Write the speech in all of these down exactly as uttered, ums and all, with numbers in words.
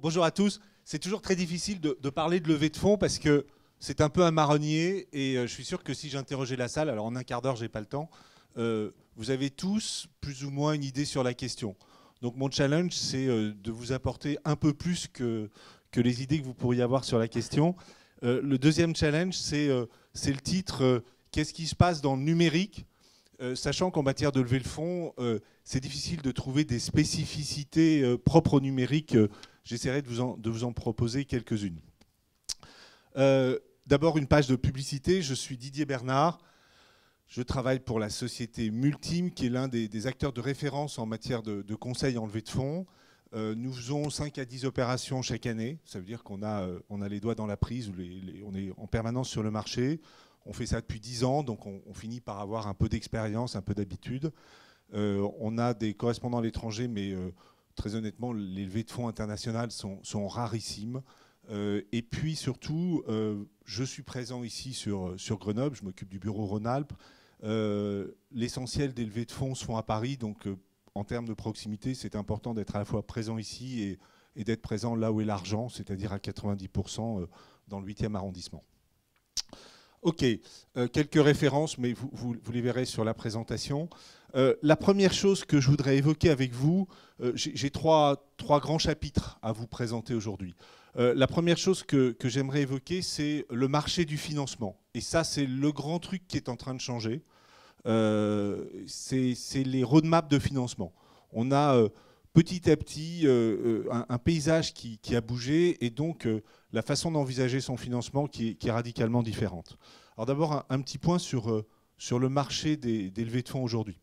Bonjour à tous. C'est toujours très difficile de, de parler de levée de fonds parce que c'est un peu un marronnier et euh, je suis sûr que si j'interrogeais la salle, alors en un quart d'heure, j'ai pas le temps, euh, vous avez tous plus ou moins une idée sur la question. Donc mon challenge, c'est euh, de vous apporter un peu plus que, que les idées que vous pourriez avoir sur la question. Euh, le deuxième challenge, c'est euh, c'est le titre euh, Qu'est-ce qui se passe dans le numérique ? Euh, sachant qu'en matière de levée de fonds, euh, c'est difficile de trouver des spécificités euh, propres au numérique. Euh, J'essaierai de vous en, de vous en proposer quelques-unes. Euh, D'abord, une page de publicité. Je suis Didier Bernard. Je travaille pour la société Multim, qui est l'un des, des acteurs de référence en matière de, de conseil en levée de fonds. Euh, nous faisons cinq à dix opérations chaque année. Ça veut dire qu'on a, euh, on a les doigts dans la prise, les, les, on est en permanence sur le marché. On fait ça depuis dix ans, donc on, on finit par avoir un peu d'expérience, un peu d'habitude. Euh, on a des correspondants à l'étranger, mais euh, très honnêtement, les levées de fonds internationales sont, sont rarissimes. Euh, et puis surtout, euh, je suis présent ici sur, sur Grenoble, je m'occupe du bureau Rhône-Alpes. Euh, L'essentiel des levées de fonds se font à Paris, donc euh, en termes de proximité, c'est important d'être à la fois présent ici et, et d'être présent là où est l'argent, c'est-à-dire à quatre-vingt-dix pour cent dans le huitième arrondissement. Ok, euh, quelques références, mais vous, vous, vous les verrez sur la présentation. Euh, la première chose que je voudrais évoquer avec vous, euh, j'ai trois, trois grands chapitres à vous présenter aujourd'hui. Euh, la première chose que, que j'aimerais évoquer, c'est le marché du financement. Et ça, c'est le grand truc qui est en train de changer. Euh, c'est les roadmaps de financement. On a euh, petit à petit euh, un, un paysage qui, qui a bougé et donc euh, la façon d'envisager son financement qui est, qui est radicalement différente. Alors d'abord, un, un petit point sur, euh, sur le marché des, des levées de fonds aujourd'hui.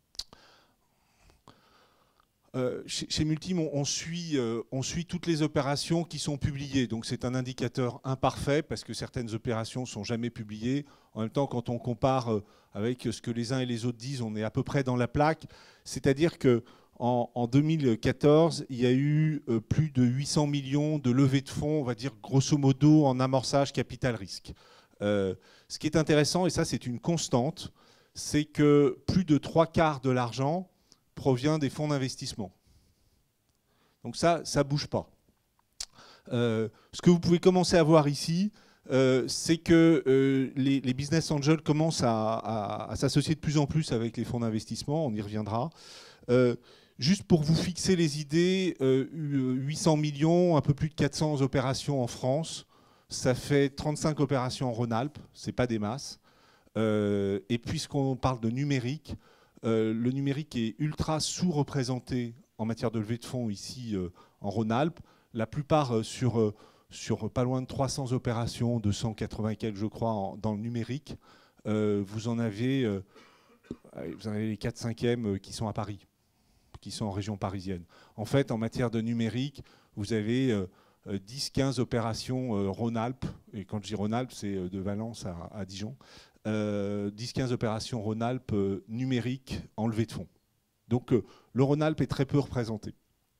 Euh, chez, chez Multim, on, on, suit, euh, on suit toutes les opérations qui sont publiées. Donc c'est un indicateur imparfait parce que certaines opérations ne sont jamais publiées. En même temps, quand on compare euh, avec ce que les uns et les autres disent, on est à peu près dans la plaque. C'est-à-dire qu'en en deux mille quatorze, il y a eu euh, plus de huit cents millions de levées de fonds, on va dire grosso modo, en amorçage capital-risque. Euh, ce qui est intéressant, et ça c'est une constante, c'est que plus de trois quarts de l'argent provient des fonds d'investissement. Donc ça, ça ne bouge pas. Euh, ce que vous pouvez commencer à voir ici, euh, c'est que euh, les, les business angels commencent à, à, à s'associer de plus en plus avec les fonds d'investissement, on y reviendra. Euh, juste pour vous fixer les idées, euh, huit cents millions, un peu plus de quatre cents opérations en France, ça fait trente-cinq opérations en Rhône-Alpes, ce n'est pas des masses. Euh, et puisqu'on parle de numérique, Euh, le numérique est ultra sous-représenté en matière de levée de fonds ici euh, en Rhône-Alpes. La plupart euh, sur, euh, sur pas loin de trois cents opérations, deux cent quatre-vingts quelques je crois, en, dans le numérique. Euh, vous en avez, euh, vous en avez les quatre cinquièmes qui sont à Paris, qui sont en région parisienne. En fait, en matière de numérique, vous avez euh, dix quinze opérations euh, Rhône-Alpes. Et quand je dis Rhône-Alpes, c'est de Valence à, à Dijon. Euh, dix quinze opérations Rhône-Alpes euh, numériques en levée de fonds. Donc euh, le Rhône-Alpes est très peu représenté.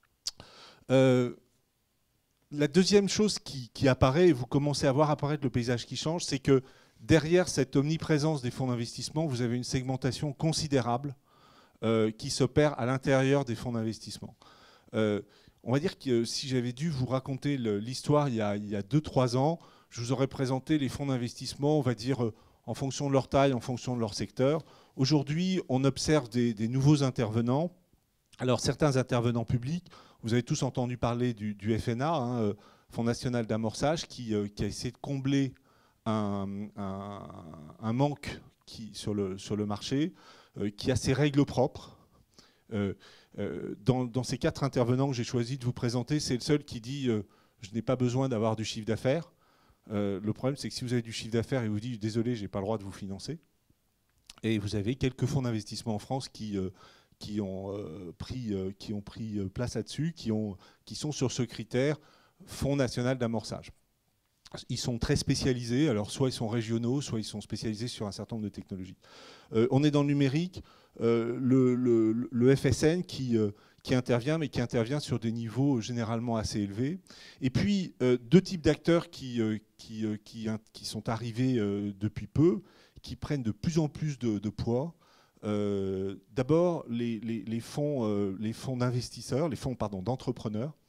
Euh, la deuxième chose qui, qui apparaît, et vous commencez à voir apparaître le paysage qui change, c'est que derrière cette omniprésence des fonds d'investissement, vous avez une segmentation considérable euh, qui s'opère à l'intérieur des fonds d'investissement. Euh, on va dire que euh, si j'avais dû vous raconter l'histoire il y a deux trois ans, je vous aurais présenté les fonds d'investissement, on va dire, euh, en fonction de leur taille, en fonction de leur secteur. Aujourd'hui, on observe des, des nouveaux intervenants. Alors, certains intervenants publics, vous avez tous entendu parler du, du F N A, hein, Fonds national d'amorçage, qui, euh, qui a essayé de combler un, un, un manque qui, sur, le, sur le marché, euh, qui a ses règles propres. Euh, euh, dans, dans ces quatre intervenants que j'ai choisi de vous présenter, c'est le seul qui dit euh, « je n'ai pas besoin d'avoir du chiffre d'affaires ». Euh, le problème, c'est que si vous avez du chiffre d'affaires et vous dites « désolé, je n'ai pas le droit de vous financer », et vous avez quelques fonds d'investissement en France qui, euh, qui, ont, euh, pris, euh, qui ont pris place là-dessus, qui, qui sont sur ce critère Fonds national d'amorçage. Ils sont très spécialisés, alors soit ils sont régionaux, soit ils sont spécialisés sur un certain nombre de technologies. Euh, on est dans le numérique, euh, le, le, le F S N qui... Euh, qui intervient, mais qui intervient sur des niveaux généralement assez élevés. Et puis, euh, deux types d'acteurs qui, euh, qui, euh, qui, qui sont arrivés euh, depuis peu, qui prennent de plus en plus de, de poids. Euh, D'abord, les, les, les fonds, euh, les fonds d'investisseurs, les fonds pardon, d'entrepreneurs,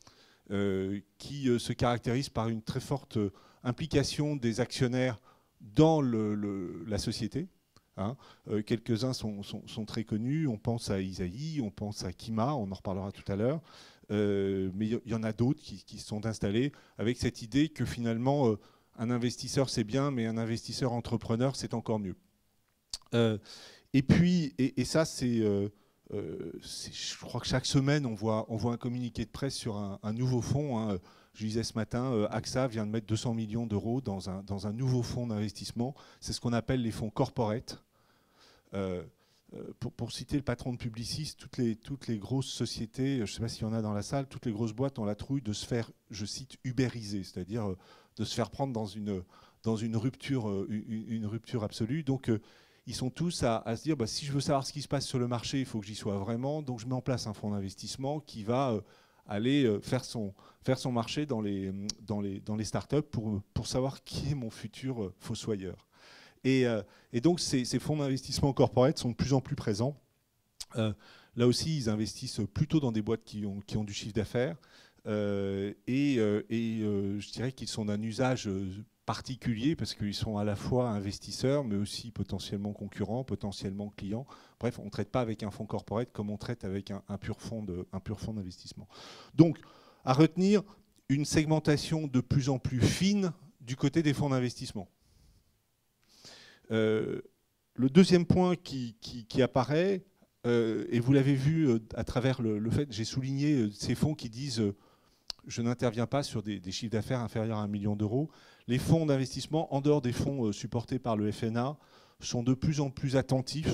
euh, qui euh, se caractérise par une très forte euh, implication des actionnaires dans le, le, la société. Hein. Euh, quelques-uns sont, sont, sont très connus, on pense à Isaïe, on pense à Kima, on en reparlera tout à l'heure, euh, mais il y, y en a d'autres qui, qui se sont installés avec cette idée que finalement, euh, un investisseur c'est bien, mais un investisseur entrepreneur c'est encore mieux. Euh, et puis, et, et ça c'est, euh, euh, je crois que chaque semaine on voit, on voit un communiqué de presse sur un, un nouveau fonds. Hein. Je disais ce matin, euh, A X A vient de mettre deux cents millions d'euros dans un, dans un nouveau fonds d'investissement. C'est ce qu'on appelle les fonds corporate. Euh, pour, pour citer le patron de Publicis, toutes les, toutes les grosses sociétés, je ne sais pas s'il y en a dans la salle, toutes les grosses boîtes ont la trouille de se faire, je cite, ubériser, c'est-à-dire de se faire prendre dans une, dans une, rupture, une, une rupture absolue. Donc euh, ils sont tous à, à se dire, bah, si je veux savoir ce qui se passe sur le marché, il faut que j'y sois vraiment. Donc je mets en place un fonds d'investissement qui va euh, aller euh, faire, son, faire son marché dans les, dans les, dans les startups pour, pour savoir qui est mon futur euh, fossoyeur. Et, euh, et donc ces, ces fonds d'investissement corporate sont de plus en plus présents. Euh, là aussi, ils investissent plutôt dans des boîtes qui ont, qui ont du chiffre d'affaires. Euh, et euh, et euh, je dirais qu'ils sont d'un usage particulier parce qu'ils sont à la fois investisseurs, mais aussi potentiellement concurrents, potentiellement clients. Bref, on ne traite pas avec un fonds corporate comme on traite avec un, un pur fonds de, un pur fonds d'investissement. Donc, à retenir, une segmentation de plus en plus fine du côté des fonds d'investissement. Euh, le deuxième point qui, qui, qui apparaît, euh, et vous l'avez vu euh, à travers le, le fait, j'ai souligné euh, ces fonds qui disent euh, je n'interviens pas sur des, des chiffres d'affaires inférieurs à un million d'euros. Les fonds d'investissement, en dehors des fonds euh, supportés par le F N A, sont de plus en plus attentifs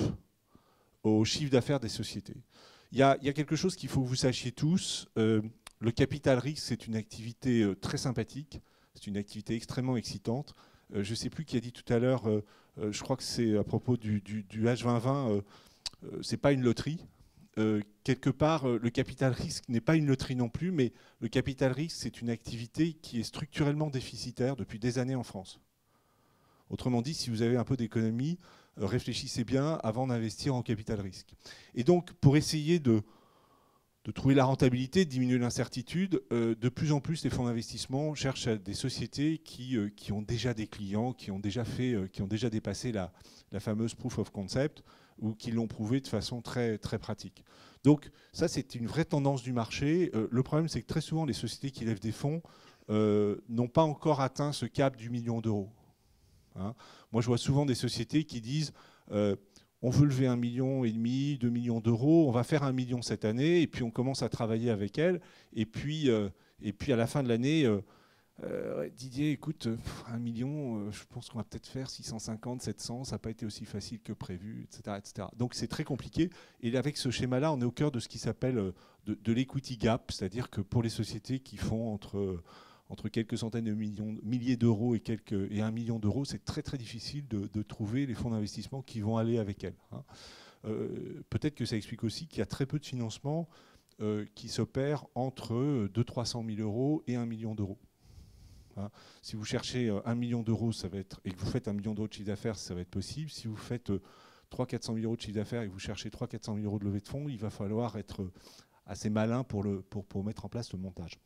au chiffre d'affaires des sociétés. Il y a, il y a quelque chose qu'il faut que vous sachiez tous. Euh, le capital risque, c'est une activité euh, très sympathique, c'est une activité extrêmement excitante. Euh, je ne sais plus qui a dit tout à l'heure, euh, euh, je crois que c'est à propos du, du, du H vingt vingt, euh, euh, c'est pas une loterie. Euh, quelque part, euh, le capital risque n'est pas une loterie non plus, mais le capital risque, c'est une activité qui est structurellement déficitaire depuis des années en France. Autrement dit, si vous avez un peu d'économie, euh, réfléchissez bien avant d'investir en capital risque. Et donc, pour essayer de, de trouver la rentabilité, de diminuer l'incertitude, euh, de plus en plus, les fonds d'investissement cherchent des sociétés qui, euh, qui ont déjà des clients, qui ont déjà, fait, euh, qui ont déjà dépassé la, la fameuse proof of concept, ou qui l'ont prouvé de façon très, très pratique. Donc ça, c'est une vraie tendance du marché. Euh, le problème, c'est que très souvent, les sociétés qui lèvent des fonds euh, n'ont pas encore atteint ce cap du million d'euros. Hein. Moi, je vois souvent des sociétés qui disent euh, on veut lever un million et demi, deux millions d'euros, on va faire un million cette année, et puis on commence à travailler avec elles, et puis, euh, et puis à la fin de l'année, euh, Euh, Didier, écoute, un million, euh, je pense qu'on va peut-être faire six cent cinquante, sept cents, ça n'a pas été aussi facile que prévu, et cetera, et cetera. Donc c'est très compliqué. Et avec ce schéma-là, on est au cœur de ce qui s'appelle euh, de, de l'equity gap, c'est-à-dire que pour les sociétés qui font entre, entre quelques centaines de millions, milliers d'euros et, quelques, et un million d'euros, c'est très très difficile de, de trouver les fonds d'investissement qui vont aller avec elles. Hein. Euh, peut-être que ça explique aussi qu'il y a très peu de financement euh, qui s'opère entre deux cents à trois cent mille euros et un million d'euros. Hein. Si vous cherchez un million d'euros, ça va être, et que vous faites un million d'euros de chiffre d'affaires, ça va être possible. Si vous faites trois cents à quatre cent mille euros de chiffre d'affaires et que vous cherchez trois cents à quatre cent mille euros de levée de fonds, il va falloir être assez malin pour, le, pour, pour mettre en place le montage.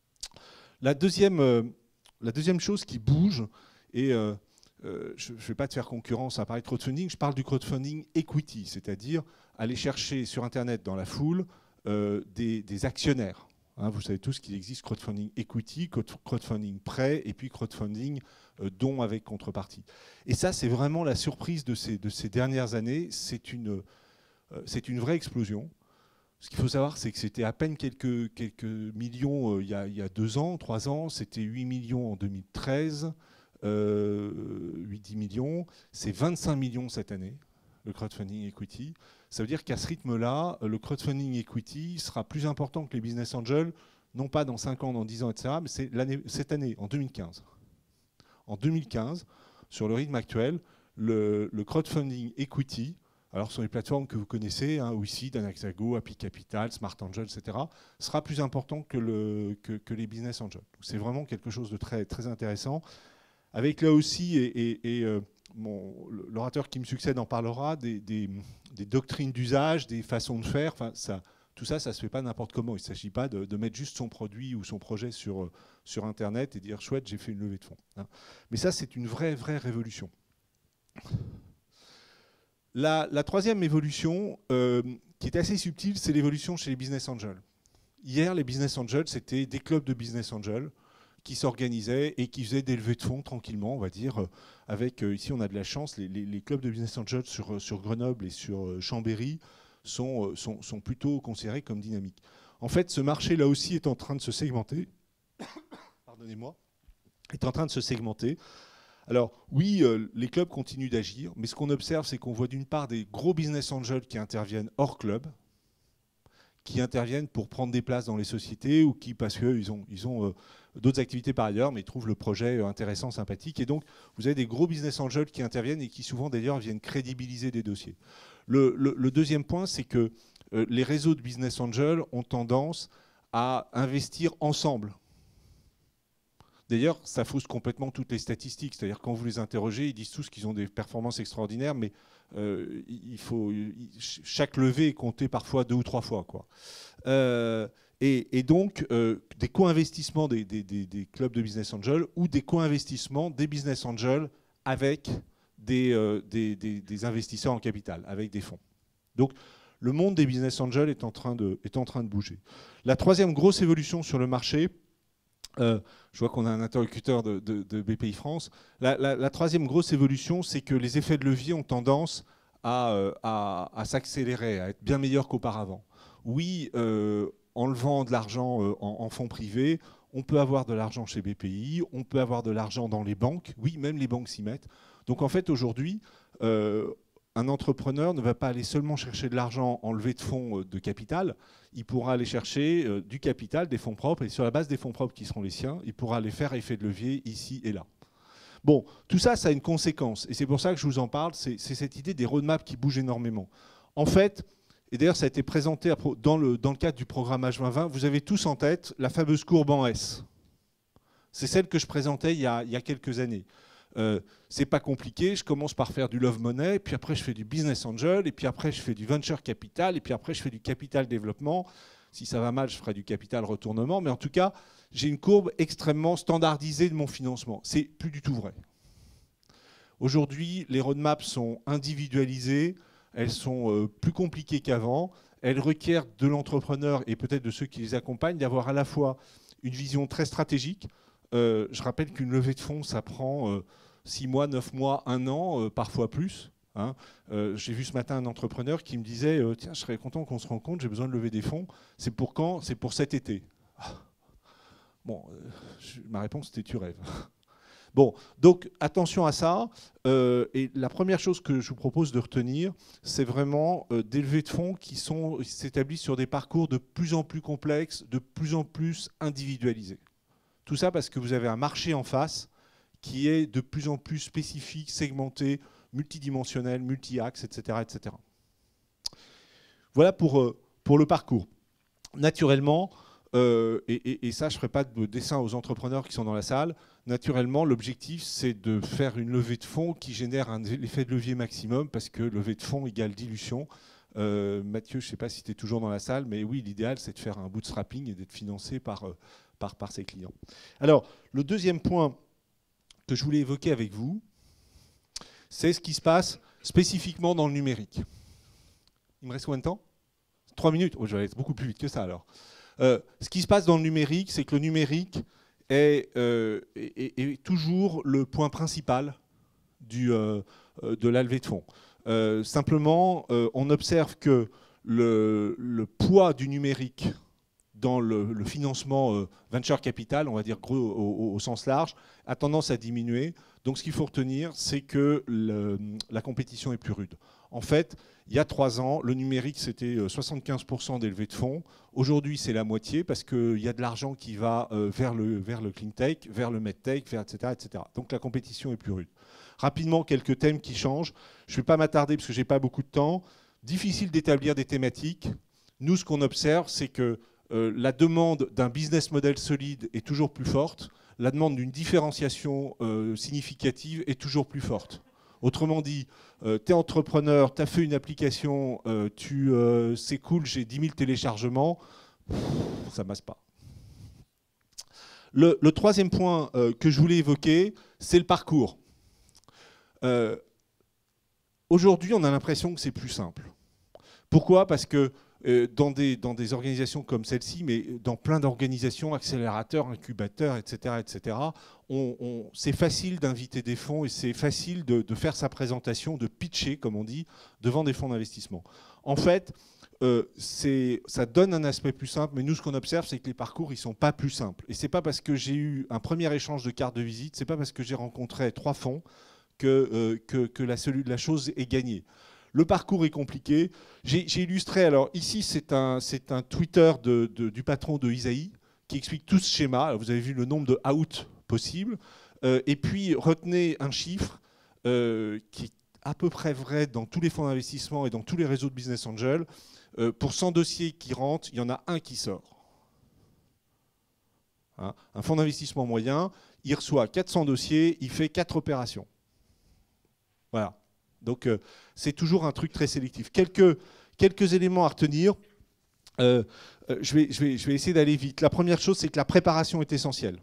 La deuxième, euh, la deuxième chose qui bouge, et euh, euh, je ne vais pas te faire concurrence à parler de crowdfunding, je parle du crowdfunding equity, c'est-à-dire aller chercher sur Internet, dans la foule, euh, des, des actionnaires. Hein, vous savez tous qu'il existe crowdfunding equity, crowdfunding prêt et puis crowdfunding euh, don avec contrepartie. Et ça, c'est vraiment la surprise de ces, de ces dernières années. C'est une, euh, c'est une vraie explosion. Ce qu'il faut savoir, c'est que c'était à peine quelques, quelques millions euh, il, y a, il y a deux ans, trois ans. C'était huit millions en deux mille treize, euh, huit dix millions. C'est vingt-cinq millions cette année, le crowdfunding equity. Ça veut dire qu'à ce rythme-là, le crowdfunding equity sera plus important que les business angels, non pas dans cinq ans, dans dix ans, et cetera, mais c'est cette année, en deux mille quinze. En deux mille quinze, sur le rythme actuel, le, le crowdfunding equity, alors sur les plateformes que vous connaissez, hein, Wiseed, Anaxago, Happy Capital, Smart Angel, et cetera, sera plus important que, le, que, que les business angels. C'est vraiment quelque chose de très, très intéressant. Avec là aussi, et, et, et euh, l'orateur qui me succède en parlera, des, des, des doctrines d'usage, des façons de faire. Enfin, ça, Tout ça, ça ne se fait pas n'importe comment. Il ne s'agit pas de, de mettre juste son produit ou son projet sur, sur Internet et dire « chouette, j'ai fait une levée de fonds hein ». Mais ça, c'est une vraie, vraie révolution. La, la troisième évolution, euh, qui est assez subtile, c'est l'évolution chez les business angels. Hier, les business angels, c'était des clubs de business angels qui s'organisaient et qui faisaient des levées de fonds tranquillement, on va dire. Avec, euh, ici, on a de la chance, les, les, les clubs de business angels sur, sur Grenoble et sur euh, Chambéry sont, sont, sont plutôt considérés comme dynamiques. En fait, ce marché, là aussi, est en train de se segmenter. Pardonnez-moi. Est en train de se segmenter. Alors, oui, euh, les clubs continuent d'agir, mais ce qu'on observe, c'est qu'on voit d'une part des gros business angels qui interviennent hors club, qui interviennent pour prendre des places dans les sociétés ou qui, parce qu'ils ont, ils ont euh, d'autres activités par ailleurs, mais ils trouvent le projet euh, intéressant, sympathique. Et donc, vous avez des gros business angels qui interviennent et qui souvent, d'ailleurs, viennent crédibiliser des dossiers. Le, le, le deuxième point, c'est que euh, les réseaux de business angels ont tendance à investir ensemble. D'ailleurs, ça fausse complètement toutes les statistiques. C'est-à-dire quand vous les interrogez, ils disent tous qu'ils ont des performances extraordinaires, mais euh, il faut, il, chaque levée est comptée parfois deux ou trois fois, quoi. Euh, et, et donc, euh, des co-investissements des, des, des, des clubs de business angels ou des co-investissements des business angels avec des, euh, des, des, des investisseurs en capital, avec des fonds. Donc, le monde des business angels est en train de, est en train de bouger. La troisième grosse évolution sur le marché, Euh, je vois qu'on a un interlocuteur de, de, de B P I France. La, la, la troisième grosse évolution, c'est que les effets de levier ont tendance à, euh, à, à s'accélérer, à être bien meilleurs qu'auparavant. Oui, euh, en levant de l'argent euh, en, en fonds privés, on peut avoir de l'argent chez B P I, on peut avoir de l'argent dans les banques. Oui, même les banques s'y mettent. Donc en fait, aujourd'hui, euh, un entrepreneur ne va pas aller seulement chercher de l'argent en levée de fonds de capital, il pourra aller chercher euh, du capital, des fonds propres, et sur la base des fonds propres qui seront les siens, il pourra aller faire effet de levier ici et là. Bon, tout ça, ça a une conséquence, et c'est pour ça que je vous en parle, c'est cette idée des roadmaps qui bougent énormément. En fait, et d'ailleurs ça a été présenté dans le, dans le cadre du programme H vingt vingt, vous avez tous en tête la fameuse courbe en S. C'est celle que je présentais il y a, il y a quelques années. Euh, c'est pas compliqué, je commence par faire du love money, puis après je fais du business angel, et puis après je fais du venture capital, et puis après je fais du capital développement. Si ça va mal, je ferai du capital retournement, mais en tout cas, j'ai une courbe extrêmement standardisée de mon financement. C'est plus du tout vrai. Aujourd'hui, les roadmaps sont individualisées, elles sont euh, plus compliquées qu'avant, elles requièrent de l'entrepreneur et peut-être de ceux qui les accompagnent d'avoir à la fois une vision très stratégique. Euh, je rappelle qu'une levée de fonds, ça prend euh, six mois, neuf mois, un an, euh, parfois plus. Hein. Euh, J'ai vu ce matin un entrepreneur qui me disait euh, « Tiens, je serais content qu'on se rencontre, j'ai besoin de lever des fonds. C'est pour quand? C'est pour cet été. Ah. » Bon, euh, je, ma réponse c'était « Tu rêves. » Bon, donc attention à ça. Euh, et la première chose que je vous propose de retenir, c'est vraiment euh, des levées de fonds qui s'établissent sur des parcours de plus en plus complexes, de plus en plus individualisés. Tout ça parce que vous avez un marché en face qui est de plus en plus spécifique, segmenté, multidimensionnel, multi-axe, et cetera, et cetera. Voilà pour, euh, pour le parcours. Naturellement, euh, et, et, et ça, je ne ferai pas de dessin aux entrepreneurs qui sont dans la salle, naturellement, l'objectif, c'est de faire une levée de fonds qui génère un effet de levier maximum parce que levée de fonds égale dilution. Euh, Mathieu, je ne sais pas si tu es toujours dans la salle, mais oui, l'idéal, c'est de faire un bootstrapping et d'être financé par... Euh, Par, par ses clients. Alors, le deuxième point que je voulais évoquer avec vous, c'est ce qui se passe spécifiquement dans le numérique. Il me reste combien de temps? Trois minutes? Oh, je vais être beaucoup plus vite que ça alors. Euh, ce qui se passe dans le numérique, c'est que le numérique est, euh, est, est toujours le point principal du, euh, de la levée de fonds. Euh, simplement, euh, on observe que le, le poids du numérique dans le, le financement euh, venture capital, on va dire gros au, au, au sens large, a tendance à diminuer. Donc ce qu'il faut retenir, c'est que le, la compétition est plus rude. En fait, il y a trois ans, le numérique, c'était soixante-quinze pour cent des levées de fonds. Aujourd'hui, c'est la moitié parce qu'il y a de l'argent qui va euh, vers, le, vers le clean tech, vers le medtech, vers et cetera, et cetera. Donc la compétition est plus rude. Rapidement, quelques thèmes qui changent. Je ne vais pas m'attarder parce que je n'ai pas beaucoup de temps. Difficile d'établir des thématiques. Nous, ce qu'on observe, c'est que Euh, la demande d'un business model solide est toujours plus forte, la demande d'une différenciation euh, significative est toujours plus forte. Autrement dit, euh, tu es entrepreneur, tu as fait une application, euh, tu, euh, c'est cool, j'ai dix mille téléchargements, pff, ça ne masse pas. Le, le troisième point euh, que je voulais évoquer, c'est le parcours. Euh, Aujourd'hui, on a l'impression que c'est plus simple. Pourquoi? Parce que euh, dans, des, dans des organisations comme celle-ci, mais dans plein d'organisations, accélérateurs, incubateurs, et cetera, et cetera, on, on, c'est facile d'inviter des fonds et c'est facile de, de faire sa présentation, de pitcher, comme on dit, devant des fonds d'investissement. En fait, euh, ça donne un aspect plus simple, mais nous, ce qu'on observe, c'est que les parcours, ils ne sont pas plus simples. Et ce n'est pas parce que j'ai eu un premier échange de cartes de visite, ce n'est pas parce que j'ai rencontré trois fonds que, euh, que, que la, la chose est gagnée. Le parcours est compliqué. J'ai illustré, alors ici c'est un, un Twitter de, de, du patron de Isaïe qui explique tout ce schéma. Alors, vous avez vu le nombre de out possibles. Euh, et puis retenez un chiffre euh, qui est à peu près vrai dans tous les fonds d'investissement et dans tous les réseaux de business angel. Euh, pour cent dossiers qui rentrent, il y en a un qui sort. Hein, un fonds d'investissement moyen, il reçoit quatre cents dossiers, il fait quatre opérations. Voilà. Donc, euh, c'est toujours un truc très sélectif. Quelques, quelques éléments à retenir. Euh, euh, je, vais, je, vais, je vais essayer d'aller vite. La première chose, c'est que la préparation est essentielle.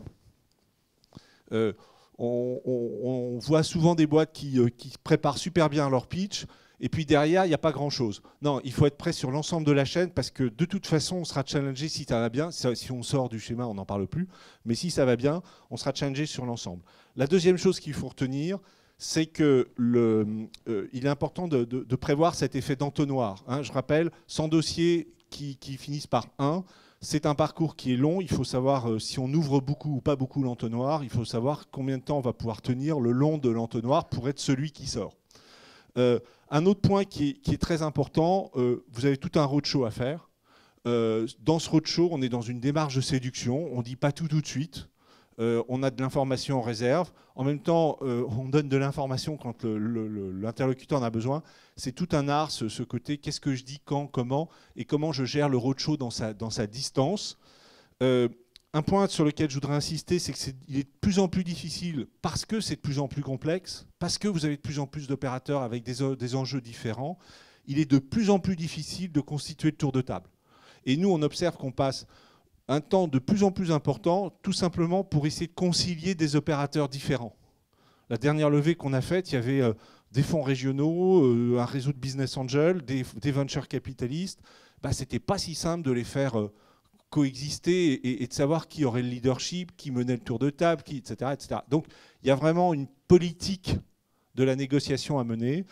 Euh, on, on, on voit souvent des boîtes qui, euh, qui préparent super bien leur pitch, et puis derrière, il n'y a pas grand-chose. Non, il faut être prêt sur l'ensemble de la chaîne, parce que de toute façon, on sera challengé si ça va bien. Si on sort du schéma, on n'en parle plus. Mais si ça va bien, on sera challengé sur l'ensemble. La deuxième chose qu'il faut retenir, c'est qu'il euh, est important de, de, de prévoir cet effet d'entonnoir. Hein. Je rappelle, cent dossiers qui, qui finissent par un, c'est un parcours qui est long. Il faut savoir euh, si on ouvre beaucoup ou pas beaucoup l'entonnoir. Il faut savoir combien de temps on va pouvoir tenir le long de l'entonnoir pour être celui qui sort. Euh, un autre point qui est, qui est très important, euh, vous avez tout un roadshow à faire. Euh, dans ce roadshow, on est dans une démarche de séduction. On ne dit pas tout tout de suite. Euh, on a de l'information en réserve. En même temps, euh, on donne de l'information quand l'interlocuteur en a besoin. C'est tout un art, ce, ce côté, qu'est-ce que je dis, quand, comment, et comment je gère le roadshow dans sa, dans sa distance. Euh, un point sur lequel je voudrais insister, c'est qu'il est, est de plus en plus difficile, parce que c'est de plus en plus complexe, parce que vous avez de plus en plus d'opérateurs avec des, des enjeux différents, il est de plus en plus difficile de constituer le tour de table. Et nous, on observe qu'on passe un temps de plus en plus important, tout simplement pour essayer de concilier des opérateurs différents. La dernière levée qu'on a faite, il y avait euh, des fonds régionaux, euh, un réseau de business angels, des, des venture capitalistes. Bah, ce n'était pas si simple de les faire euh, coexister et, et de savoir qui aurait le leadership, qui menait le tour de table, qui, et cetera, et cetera. Donc, il y a vraiment une politique de la négociation à mener.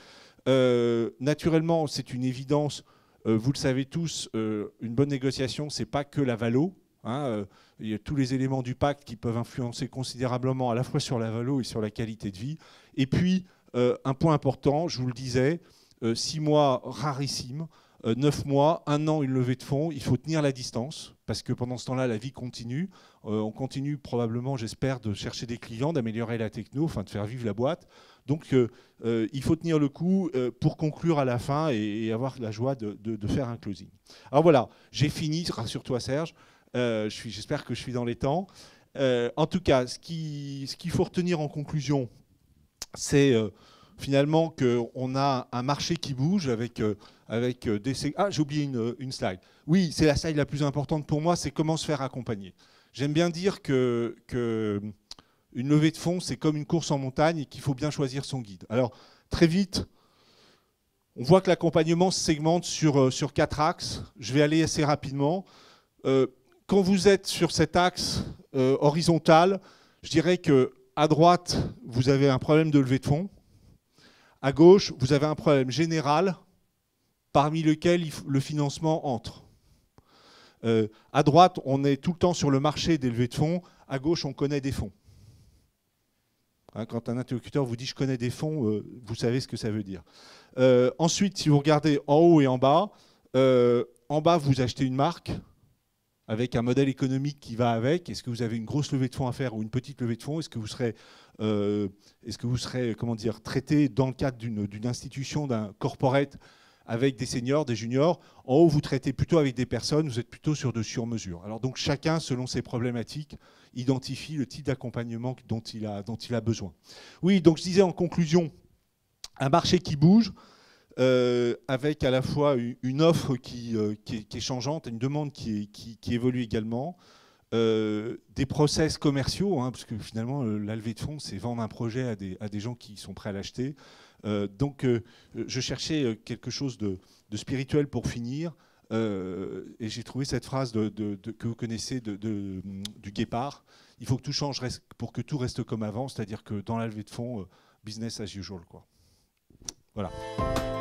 Euh, naturellement, c'est une évidence. Euh, vous le savez tous, euh, une bonne négociation, ce n'est pas que la valo. Hein, euh, il y a tous les éléments du pacte qui peuvent influencer considérablement à la fois sur la valo et sur la qualité de vie. Et puis, euh, un point important, je vous le disais, euh, six mois rarissimes, euh, neuf mois, un an, une levée de fonds, il faut tenir la distance, parce que pendant ce temps-là, la vie continue. Euh, on continue probablement, j'espère, de chercher des clients, d'améliorer la techno, enfin de faire vivre la boîte. Donc, euh, euh, il faut tenir le coup euh, pour conclure à la fin et, et avoir la joie de, de, de faire un closing. Alors voilà, j'ai fini, rassure-toi Serge. Euh, J'espère que je suis dans les temps. Euh, en tout cas, ce qu'il ce qu'il faut retenir en conclusion, c'est euh, finalement qu'on a un marché qui bouge avec, euh, avec des... Ah, j'ai oublié une, une slide. Oui, c'est la slide la plus importante pour moi, c'est comment se faire accompagner. J'aime bien dire que, que une levée de fonds, c'est comme une course en montagne et qu'il faut bien choisir son guide. Alors, très vite, on voit que l'accompagnement se segmente sur, sur quatre axes. Je vais aller assez rapidement. Euh, Quand vous êtes sur cet axe euh, horizontal, je dirais qu'à droite, vous avez un problème de levée de fonds. À gauche, vous avez un problème général parmi lequel le financement entre. Euh, à droite, on est tout le temps sur le marché des levées de fonds. À gauche, on connaît des fonds. Hein, quand un interlocuteur vous dit « je connais des fonds euh, », vous savez ce que ça veut dire. Euh, ensuite, si vous regardez en haut et en bas, euh, en bas, vous achetez une marque avec un modèle économique qui va avec. Est-ce que vous avez une grosse levée de fonds à faire ou une petite levée de fonds? Est-ce que vous serez, euh, est-ce que vous serez comment dire, traité dans le cadre d'une institution, d'un corporate, avec des seniors, des juniors? En haut, vous traitez plutôt avec des personnes, vous êtes plutôt sur de sur-mesure. Alors donc chacun, selon ses problématiques, identifie le type d'accompagnement dont il a, dont il a besoin. Oui, donc je disais en conclusion, un marché qui bouge, euh, avec à la fois une offre qui, euh, qui, est, qui est changeante, une demande qui, est, qui, qui évolue également, euh, des process commerciaux, hein, parce que finalement, la levée de fonds, c'est vendre un projet à des, à des gens qui sont prêts à l'acheter. Euh, donc, euh, je cherchais quelque chose de, de spirituel pour finir, euh, et j'ai trouvé cette phrase de, de, de, que vous connaissez de, de, du Guépard. Il faut que tout change pour que tout reste comme avant, c'est-à-dire que dans la levée de fonds, business as usual, quoi. Voilà.